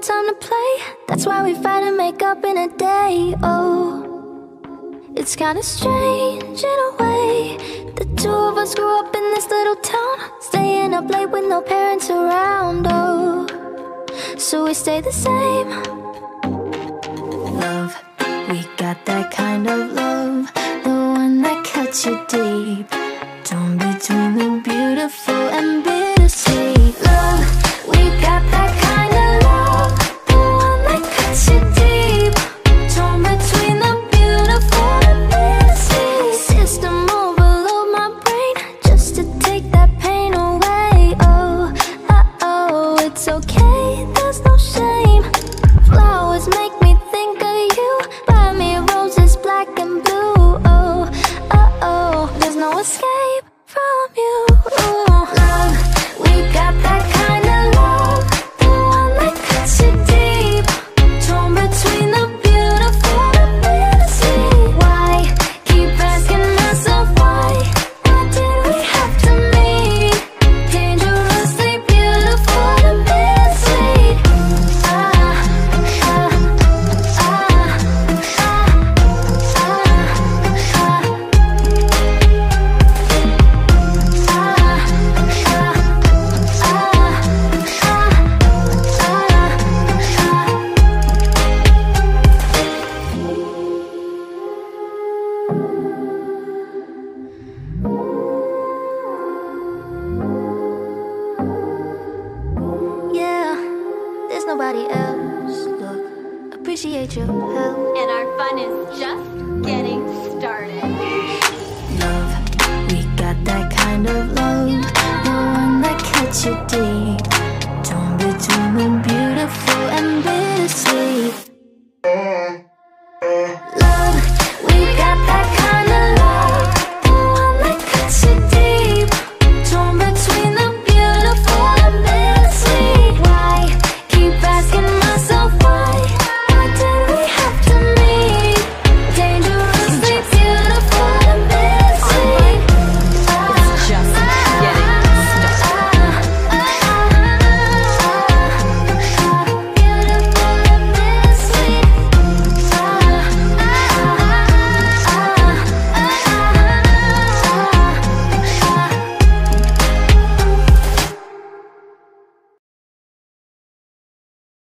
time to play. That's why we fight and make up in a day. Oh, it's kinda strange in a way. The two of us grew up in this little town, staying up late with no parents around. Oh, so we stay the same. Love, we got that kind of love, the one that cuts you deep, torn between the beautiful and bittersweet. Love, we got that kind of love, the one that cuts you deep, torn between the beautiful and bittersweet. System overload my brain just to take that pain away. Oh, oh, it's okay, there's no shame. Flowers make me think of you, buy me roses black and blue. Oh, oh, there's no escape from you. Love, we got that kind of love, the one that cuts you deep, torn between the beautiful and bittersweet. Why keep asking myself why? Why did we have to meet? Dangerously beautiful and bittersweet. Yeah, there's nobody else. Look, appreciate your help. And our fun is just getting started. Love, we got that kind of love, the one that cuts you deep, torn between the beautiful and bittersweet.